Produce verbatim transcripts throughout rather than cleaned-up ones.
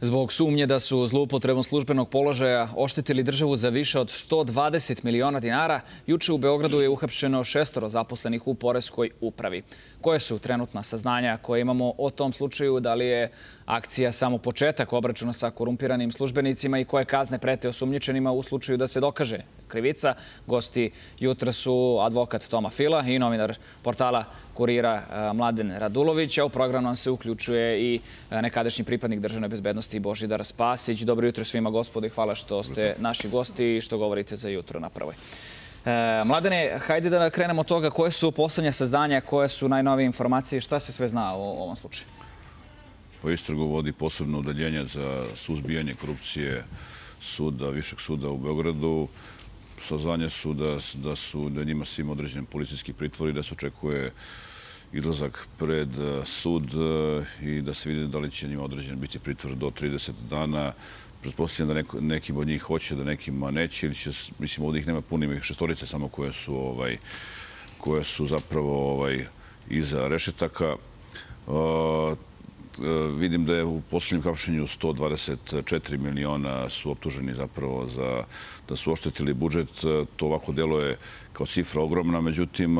Zbog sumnje da su zloupotrebom službenog položaja oštetili državu za više od sto dvadeset miliona dinara, juče u Beogradu je uhapšeno šestoro zaposlenih u poreskoj upravi. Koje su trenutna saznanja koje imamo o tom slučaju? Da li je akcija samo početak obračuna sa korumpiranim službenicima i koje kazne prete osumnjičenima u slučaju da se dokaže krivica? Gosti jutra su advokat Toma Fila i novinar portala Kurira Mladen Radulović, a u program nam se uključuje i nekadašnji pripadnik državne bezbednosti Božidar Spasić. Dobro jutro svima, gospode, hvala što ste naši gosti i što govorite za jutro na Prvoj. Mladene, hajde da krenemo od toga koje su poslednja saznanja, koje su najnovije informacije, šta se sve zna o ovom slučaju? Po istragu vodi posebno udaljenje za suzbijanje korupcije suda, Višeg suda u Beogradu. Saznanja su da, da su da njima svima određen policijski pritvor i da se očekuje izlazak pred sud i da se vidi da li će njima određen biti pritvor do trideset dana. Pretpostavljam da neko, nekim od njih hoće, da nekima neće. Ili će, mislim, ovdje ih nema puno, šestorice samo koje su, ovaj, koje su zapravo ovaj, iza rešetaka. Uh, Vidim da je u poslednjem hapšenju sto dvadeset četiri miliona su optuženi zapravo za da su oštetili budžet. To ovako deluje kao cifra ogromna, međutim,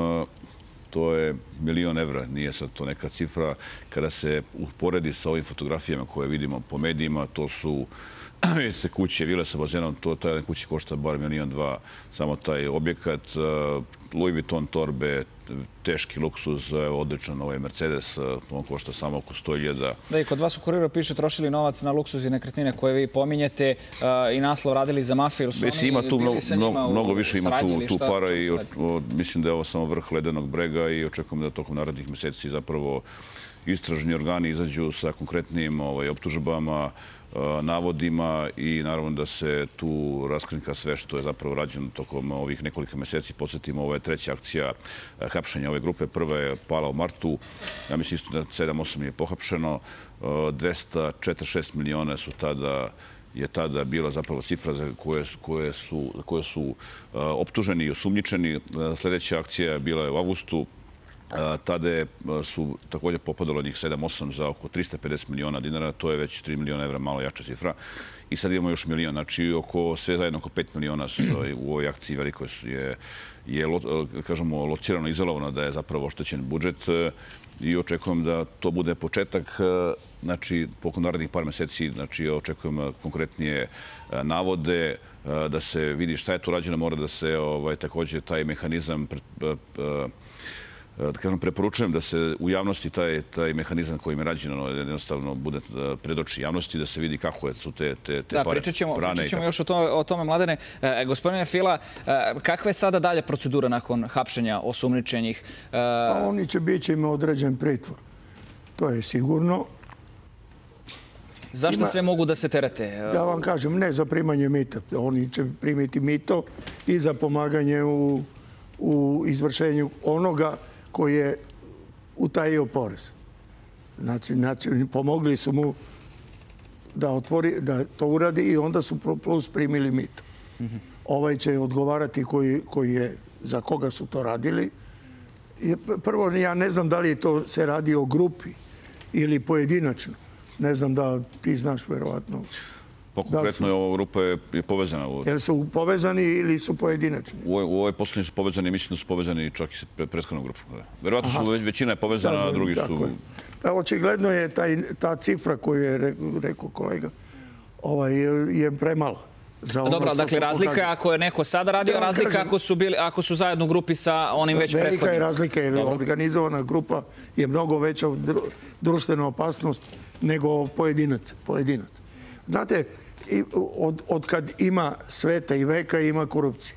to je milion evra, nije sad to neka cifra. Kada se uporedi sa ovim fotografijama koje vidimo po medijima, to su vidite kuće, vile sa bazenom, to taj kući košta bar milion dva, samo taj objekat. Louis Vuitton torbe, teški luksuz, odličan ovaj Mercedes, on košta samo oko sto hiljada. Da, i kod vas u Kuriru piše trošili novac na luksuz i nekretnine koje vi pominjete i naslov radili za mafiju. Mislim, ima tu mnogo više, ima tu para i mislim da je ovo samo vrh ledenog brega i očekujem da tokom narednih meseci zapravo istražni organi izađu sa konkretnim optužbama, navodima i naravno da se tu raskrinka sve što je zapravo rađeno tokom ovih nekoliko meseci. Podsjetimo, ovo je treća akcija hapšenja ove grupe. Prva je pala u martu. Ja mislim isto da sedam osam je pohapšeno. dvesta četrdeset šest miliona su tada je tada bila zapravo cifra za koje, koje su, koje su optuženi i osumnjičeni. Sljedeća akcija bila je u avgustu. Tada su također popadalo njih sedam osam za oko trista pedeset miliona dinara, to je već tri miliona evra, malo jača cifra. I sad imamo još milion, znači oko, sve zajedno oko pet miliona u ovoj akciji veliko je, je kažemo, locirano, izolovano da je zapravo oštećen budžet i očekujem da to bude početak, znači, pokom narednih par meseci, znači, očekujem konkretnije navode, da se vidi šta je tu rađeno, mora da se ovaj, također taj mehanizam da kažem, preporučujem da se u javnosti taj, taj mehanizam kojim je rađeno jednostavno bude pred oči javnosti, da se vidi kako su te, te, te da, pare pričat ćemo, prane. Pričat ćemo još o tome, o tome Mladene. E, gospodine Fila, e, kakva je sada dalje procedura nakon hapšenja osumnjičenih? E... A oni će biti im određen pritvor. To je sigurno. Zašto Ima, sve mogu da se terete? Da vam kažem, ne za primanje mita. Oni će primiti mito i za pomaganje u, u izvršenju onoga koji je utajio porez. Znači, znači, pomogli su mu da, otvori, da to uradi i onda su plus primili mito. Mm-hmm. Ovaj će odgovarati koji, koji je, za koga su to radili. I prvo, ja ne znam da li to se radi o grupi ili pojedinačno. Ne znam da ti znaš verovatno. Pa konkretno je ova grupa je, je povezana. Jel su povezani ili su pojedinačni? U, u ovoj posljednji su povezani, mislim da su povezani čak i sa prethodnom grupom. Verovatno su već, većina je povezana, da, a drugi su... Je. Pa, očigledno je taj, ta cifra koju je re, rekao kolega ovaj, je, je premala. Ono dobro, dakle, razlika je ako je neko sada radio, razlika kažem, ako, su bili, ako su zajedno u grupi sa onim već prethodnim. Velika je razlika jer dobro. Organizovana grupa je mnogo veća društvena opasnost nego pojedinac. pojedinac. Znate, I od, od kad ima sveta i veka ima korupcije.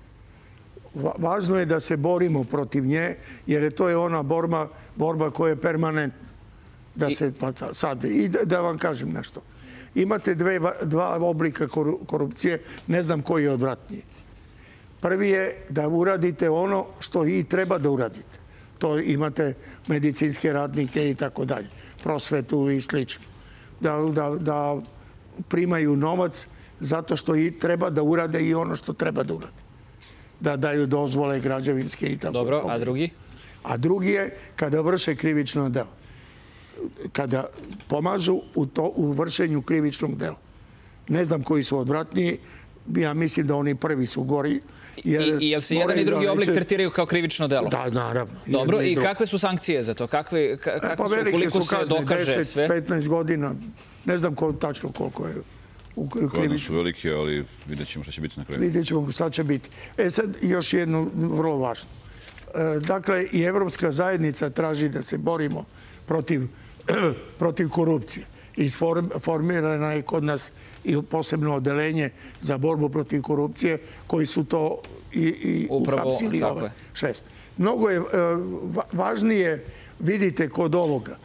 Važno je da se borimo protiv nje, jer je to je ona borba, borba koja je permanentna. Da se, pa sad, i da, da vam kažem nešto. Imate dve, dva oblika korupcije, ne znam koji je odvratniji. Prvi je da uradite ono što i treba da uradite. To imate medicinske radnike i tako dalje, prosvetu i slično. Da, da, da primaju novac zato što i treba da urade i ono što treba da urade. Da daju dozvole građevinske i tako. Dobro, a drugi? A drugi je kada vrše krivično delo. kada pomažu u, to, u vršenju krivičnog dela. Ne znam koji su odvratniji, ja mislim da oni prvi su gori. Jer I jel se jedan i drugi oblik tretiraju kao krivično delo? Da, naravno. Dobro, i kakve su sankcije za to? Kakve, kakve pa su, koliko se dokaže sve? deset petnaest godina, ne znam ko, tačno koliko je u krivičnom. Kladno su velike, ali vidjet ćemo šta će biti na kraju. Vidjet ćemo šta će biti. E sad, još jedno vrlo važno. E, dakle, i Evropska zajednica traži da se borimo protiv, protiv korupcije. I formirana je kod nas i posebno odelenje za borbu protiv korupcije, koji su to i, i uhapsili ove šest. Mnogo je važnije, vidite, kod ovoga,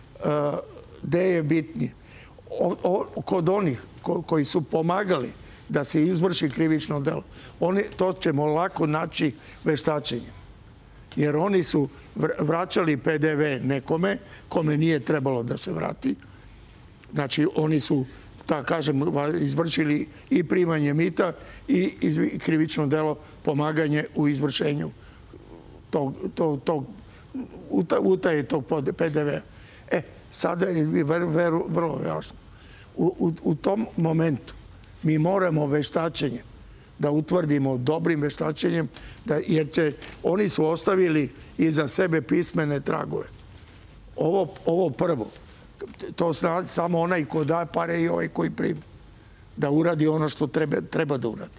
gde je bitnije. O, o, kod onih ko, koji su pomagali da se izvrši krivično delo, oni, to ćemo lako naći veštačenjem. Jer oni su vraćali P D V nekome, kome nije trebalo da se vrati. Znači, oni su, da kažem, izvršili i primanje mita i krivično delo pomaganje u izvršenju tog, tog, tog utaje tog P D V. E, sada je vrlo važno. U, u, u tom momentu mi moramo veštačenjem da utvrdimo dobrim veštačenjem, da, jer će, oni su ostavili iza sebe pismene tragove. Ovo, ovo prvo, to zna samo onaj ko daje pare i ovaj koji prima. Da uradi ono što treba, treba da uradi.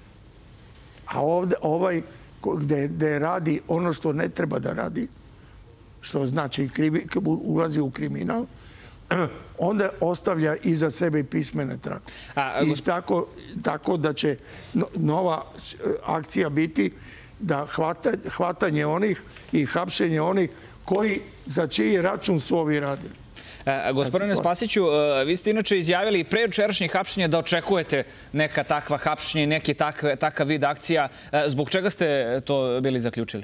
A ovde, ovaj gde, gde radi ono što ne treba da radi, što znači krivi, ulazi u kriminal, onda ostavlja iza sebe pismene tragove. I tako, tako da će nova akcija biti da hvata, hvatanje onih i hapšenje onih koji za čiji račun su ovi radili. Gospodine Spasiću, vi ste inače izjavili pre jučerašnjih hapšenja da očekujete neka takva hapšenja i neki takav vid akcija. Zbog čega ste to bili zaključili?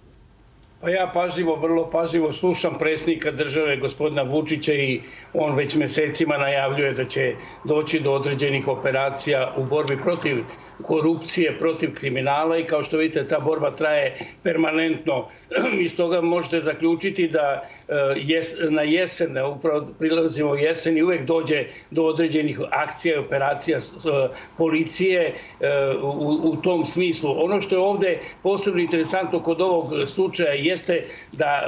Pa ja pažljivo, vrlo pažljivo slušam predsjednika države, gospodina Vučića, i on već mesecima najavljuje da će doći do određenih operacija u borbi protiv korupcije, protiv kriminala, i kao što vidite, ta borba traje permanentno. Iz toga možete zaključiti da na jesen, upravo prilazimo jesen, i uvek dođe do određenih akcija i operacija policije u tom smislu. Ono što je ovde posebno interesantno kod ovog slučaja jeste da,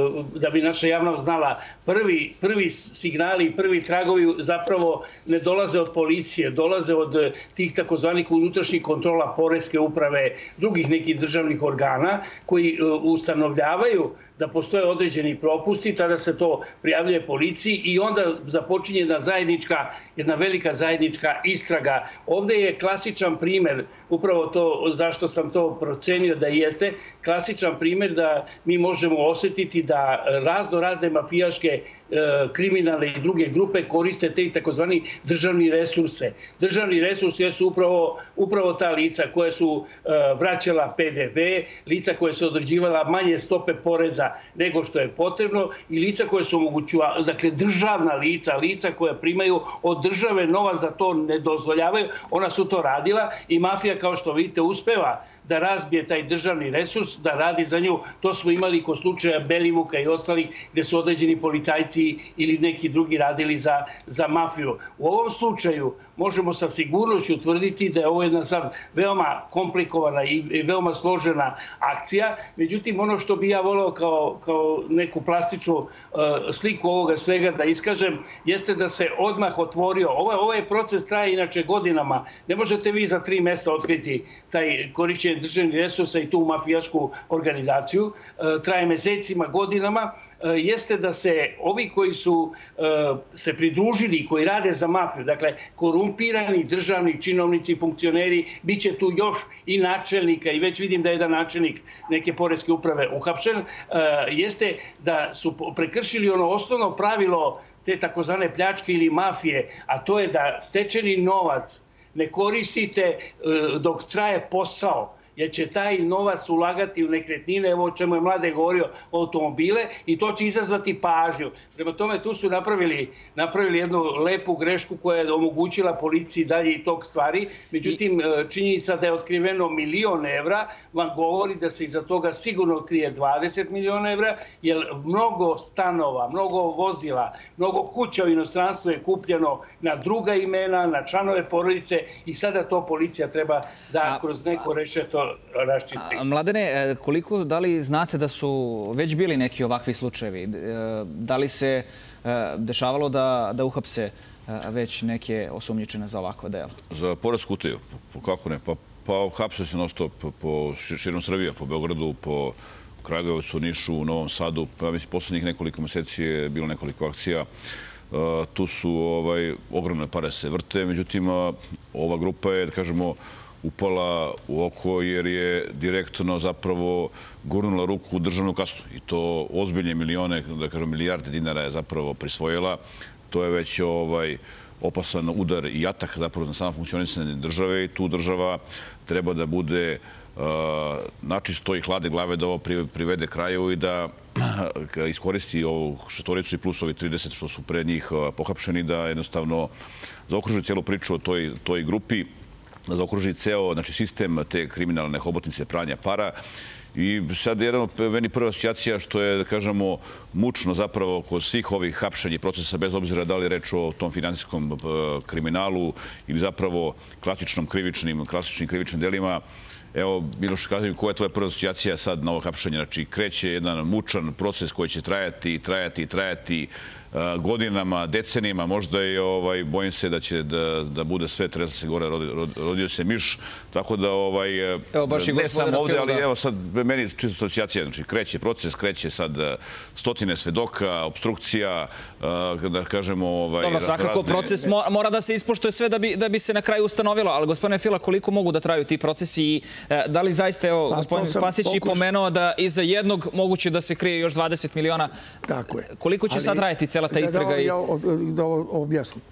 da bi naša javnost znala, prvi, prvi signali i prvi tragovi zapravo ne dolaze od policije, dolaze od tih takozvanih unutrašnjih kontrola poreske uprave, drugih nekih državnih organa koji ustanovljavaju da postoje određeni propusti, tada se to prijavljuje policiji i onda započinje jedna zajednička, jedna velika zajednička istraga. Ovde je klasičan primer, upravo to zašto sam to procenio da jeste, klasičan primer da mi možemo osjetiti da razno razne mafijaške, kriminalne i druge grupe koriste te takozvani državni resurse. Državni resursi su upravo, upravo ta lica koja su vraćala P D V, lica koja su određivala manje stope poreza nego što je potrebno i lica koje su omogućuvala, dakle državna lica, lica koja primaju od države novac da to ne dozvoljavaju, ona su to radila i mafija, kao što vidite, uspeva da razbije taj državni resurs, da radi za nju. To smo imali kod slučaja Belivuka i ostalih gde su određeni policajci ili neki drugi radili za, za mafiju. U ovom slučaju možemo sa sigurnošću utvrditi da je ovo jedna sad veoma komplikovana i veoma složena akcija. Međutim, ono što bi ja voleo kao, kao neku plastičnu uh, sliku ovoga svega da iskažem, jeste da se odmah otvorio. Ovaj, ovaj proces traje inače godinama. Ne možete vi za tri meseca otkriti taj korišćenje državnih resursa i tu mafijašku organizaciju. Uh, traje mesecima, godinama. Jeste da se ovi koji su se pridružili, koji rade za mafiju, dakle korumpirani državni činovnici, funkcioneri, bit će tu još i načelnika, i već vidim da je jedan načelnik neke poreske uprave uhapšen, jeste da su prekršili ono osnovno pravilo te takozvane pljačke ili mafije, a to je da stečeni novac ne koristite dok traje posao. jer će taj novac ulagati u nekretnine, evo o čemu je Mladen govorio, automobile, i to će izazvati pažnju. Prema tome, tu su napravili, napravili jednu lepu grešku koja je omogućila policiji dalje i tok stvari. Međutim, činjenica da je otkriveno milion evra vam govori da se iza toga sigurno krije dvadeset miliona evra, jer mnogo stanova, mnogo vozila, mnogo kuća u inostranstvu je kupljeno na druga imena, na članove porodice, i sada to policija treba da kroz neko rešeto raščiti. Mladene, koliko, da li znate da su već bili neki ovakvi slučajevi? Da li se dešavalo da, da uhapse već neke osumnjičene za ovakva dela? Za poresku utaju, kako ne? Pa, pa hapse se non-stop po širom Srbije, po Beogradu, po Kragujevcu, Nišu, Novom Sadu. Pa mislim, poslednjih nekoliko meseci je bilo nekoliko akcija. Tu su ovaj, ogromne pare se vrte, međutim, ova grupa je, da kažemo, upala u oko jer je direktno zapravo gurnula ruku u državnu kasu. I to ozbiljne milione, da kažem, milijarde dinara je zapravo prisvojila. To je već ovaj, opasan udar i atak zapravo na samo funkcionisanje države, i tu država treba da bude načisto i hlade glave da ovo privede kraju i da iskoristi ovu šestoricu i plus ovi trideset što su pred njih pohapšeni, da jednostavno zaokruži cijelu priču o toj, toj grupi, da zaokruži ceo, znači, sistem te kriminalne hobotnice pranja para. I sad jedan od meni prva asocijacija što je, da kažemo, mučno zapravo kod svih ovih hapšenja procesa, bez obzira da li je reč o tom finansijskom kriminalu ili zapravo klasičnom krivičnim, klasičnim krivičnim delima. Evo, Miloš, kažem, koja je tvoja prva asocijacija sad na ovo hapšenje? Znači, kreće jedan mučan proces koji će trajati, trajati, trajati godinama, decenijama, možda i ovaj, bojim se da će da, da bude sve, treba se gore, rodio se miš, tako da ovaj, evo, baš ne samo ovde, ali evo sad, meni je čisto asocijacija, znači kreće proces, kreće sad stotine svedoka, obstrukcija, da kažemo... Ovaj, Dobro, svakako razne... proces mora da se ispoštuje sve da bi, da bi se na kraju ustanovilo, ali gospodine Fila, koliko mogu da traju ti procesi i da li zaista, evo, gospodin Spasić i pomenuo da iza jednog moguće da se krije još dvadeset miliona. Tako je. Koliko će ali... sad trajati cela ta istraga? Da, da, da objasnim.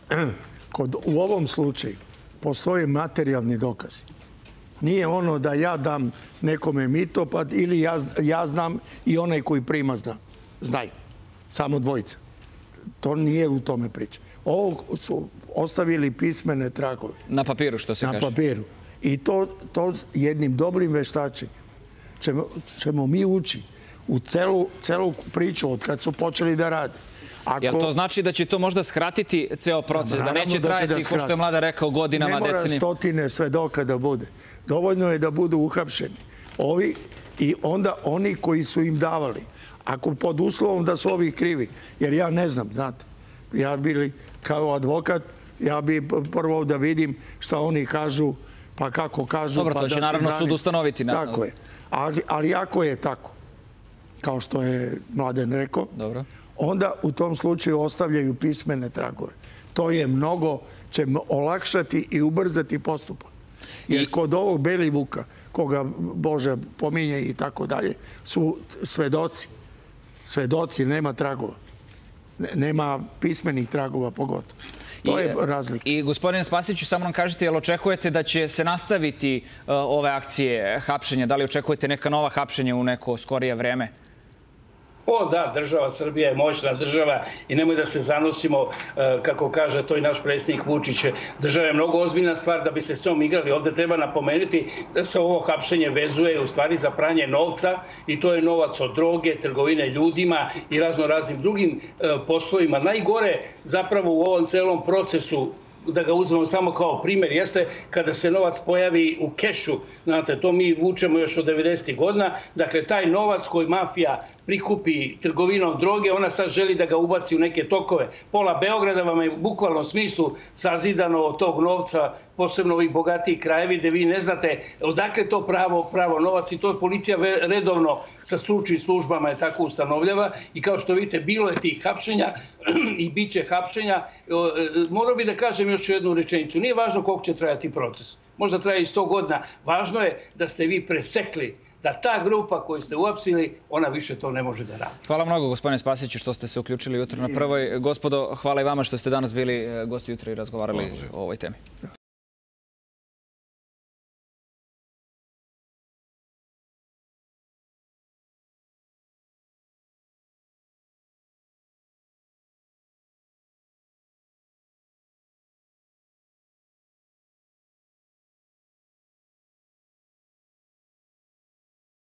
Kod, u ovom slučaju postoje materijalni dokazi. Nije ono da ja dam nekome mito, pa ili ja, ja znam i onaj koji prima zna. Znaju. Samo dvojica. To nije u tome priča. Ovo su ostavili pismene tragove. Na papiru, što se Na kaže. Na papiru. I to, to jednim dobrim veštačenjem ćemo, ćemo mi ući u celu, celu priču od kad su počeli da rade. Ako... Jel to znači da će to možda skratiti ceo proces, da neće trajati, kao što je Mlada rekao, godinama, decenijama? Ne mora stotine svedoka da bude. Dovoljno je da budu uhapšeni. Ovi i onda oni koji su im davali. Ako pod uslovom da su ovi krivi, jer ja ne znam, znate, ja bili kao advokat, ja bi prvo da vidim šta oni kažu, pa kako kažu. Dobro, to će naravno sud ustanoviti. Tako je. Ali, ali ako je tako, kao što je Mladen rekao, dobro, onda u tom slučaju ostavljaju pismene tragove. To je mnogo, će olakšati i ubrzati postupak. Jer kod ovog Belivuka, koga Bože pominje i tako dalje, su svedoci. Svedoci, nema tragova. Nema pismenih tragova pogotovo. To je razlika. I gospodine Spasiću, samo nam kažete, jel očekujete da će se nastaviti ove akcije hapšenja? Da li očekujete neka nova hapšenja u neko skorije vreme? O da, država Srbija je moćna država i nemoj da se zanosimo, kako kaže to i naš predsjednik Vučić, država je mnogo ozbiljna stvar da bi se s njom igrali. Ovdje treba napomenuti da se ovo hapšenje vezuje u stvari za pranje novca i to je novac od droge, trgovine ljudima i razno raznim drugim poslovima. Najgore zapravo u ovom celom procesu, da ga uzmemo samo kao primjer, jeste kada se novac pojavi u kešu. Znate, to mi vučemo još od devedesetih godina. Dakle, taj novac koji mafija prikupi trgovinom droge, ona sad želi da ga ubaci u neke tokove. Pola Beograda vam je u bukvalnom smislu sazidano od tog novca, posebno ovih bogatijih krajevi, gde vi ne znate odakle to pravo, pravo novac i to policija redovno sa stručnim službama je tako ustanovljava i kao što vidite, bilo je tih hapšenja i bit će hapšenja. Morao bi da kažem još jednu rečenicu. Nije važno koliko će trajati proces. Možda traje i sto godina. Važno je da ste vi presekli da ta grupa koju ste uapsili, ona više to ne može da radi. Hvala mnogo, gospodine Spasiću, što ste se uključili jutro na Prvoj. Gospodo, hvala i vama što ste danas bili gosti jutra i razgovarali o ovoj temi.